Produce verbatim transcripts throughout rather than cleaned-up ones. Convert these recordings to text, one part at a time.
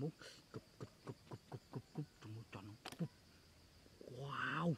mốt cụp cụp cụp cụp cụp cụp cụp trong mốt tròn cụp. Wow.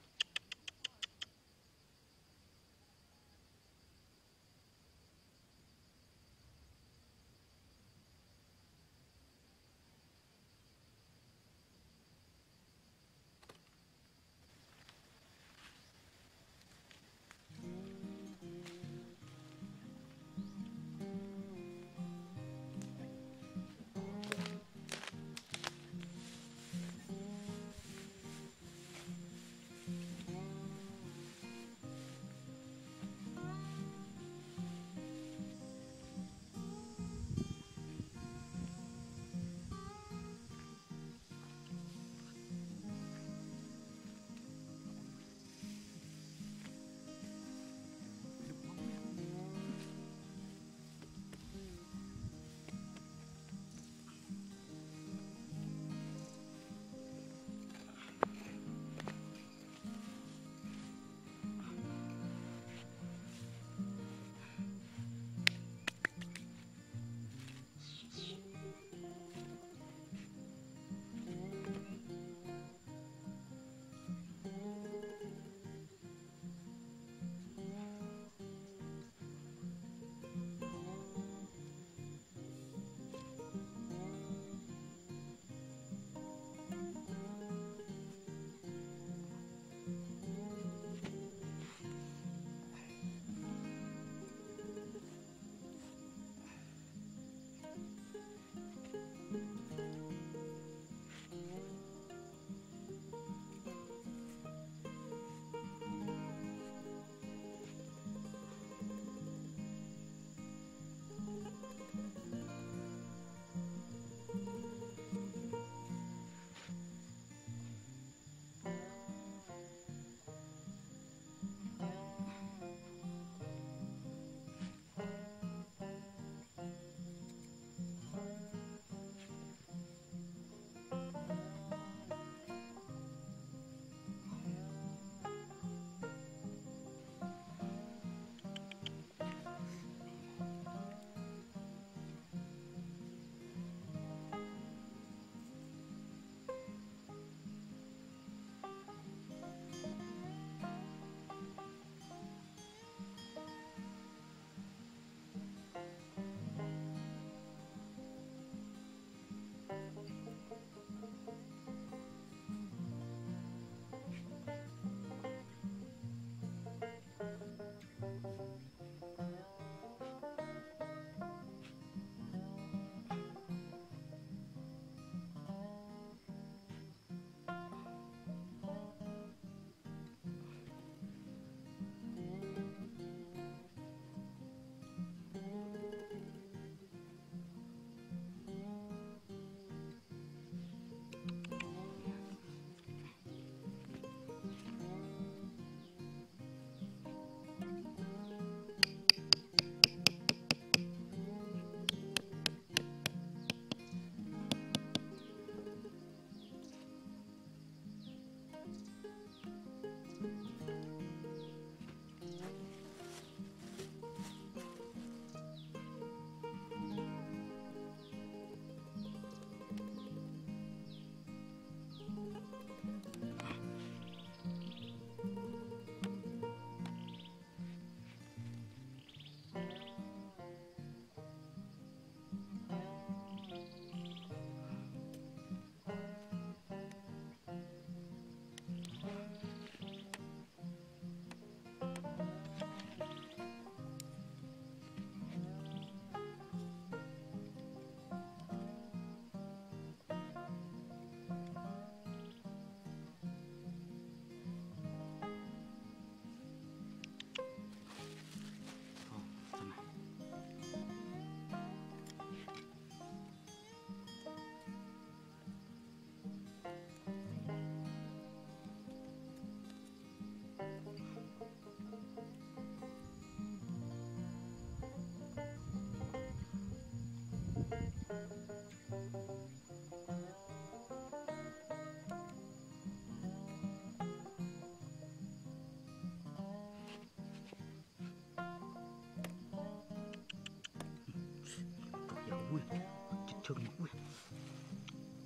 Ui, chân ui.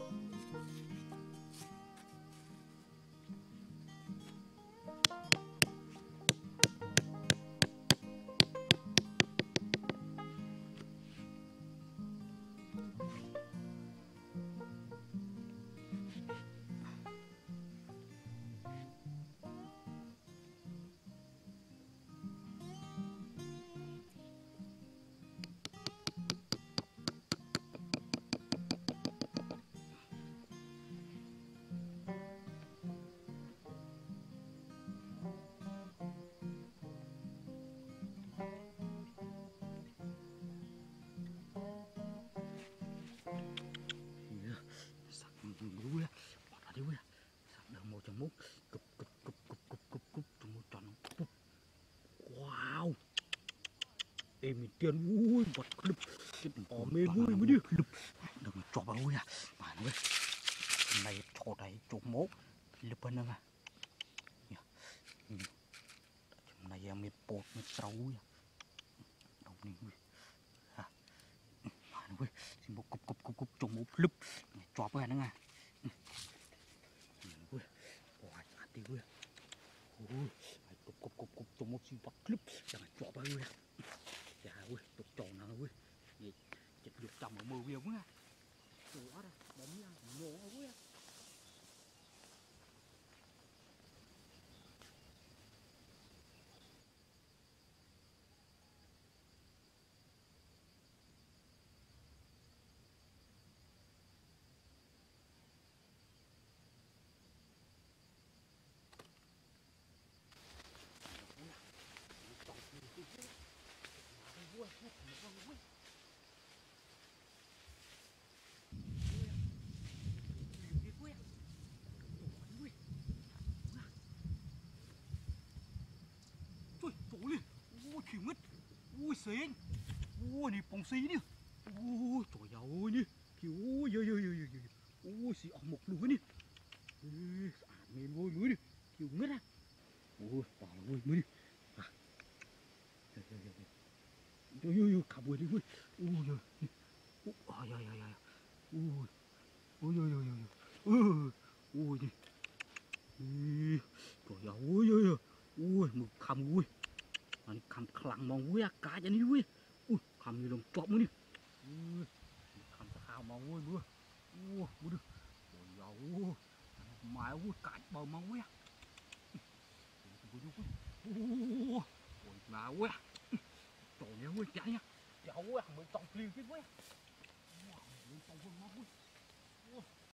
vui à, bỏ ra đi vui à, sạc đường một trăm mốt, cụp cụp cụp cụp cụp cụp cụp trong một tròn cụp, wow, em mình tiền vui, bật clip, ở mê vui mới đi clip, đừng cho bà vui à, mà nó này cho đây chục mốt, clip bên à, trong này em mê bột mê trâu à, đồng này vui, à, mà nó vui, xin một cụp cụp cụp cụp trong một clip, cho bà nó à. Ui, wah, hati gue. Ui, cục cục cục cục trong một siêu vật clip, jangan coba gue. Ya, gue, tục tròn nào gue. Gì, chụp được trong ở mưa viêu quá. Trời ơi, bấm nha, nổ gue. Trời, trổ lên. Ui, khỉu ngất. Ui, xến. Ui, này bóng xí đi. Ui, trời ơi đi. Khỉu, ui, ui, ui, ui, ui. Ui, xí ở một lúa đi. Ui, à, mền vôi lúa đi. Khỉu ngất à. Ui, bảo là ui, mới đi. À. Ui, ui, ui, cả buổi đi, ui. Ui, ui. Ui, ai, ai, ai, ai. Ui, ui, ui, ui, ui. Ui, ui, đi. Ui, trời ơi, ui, ui, ui. Ui, mực khăm ui. Anh khăm khăn mong ui, cá cho ní ui. Ui, khăm như lòng chọp mới đi. Ui, khăm khao mong ui, mưa. Ui, mưa đi. Trời ơi, mãi ui, cá bờ mong ui. Ui, ui, mà ui. Trời ơi, ui, chạy nha. Trời ơi, mình trồng liền cái ui. Ui, mình trồng vườn mong ui.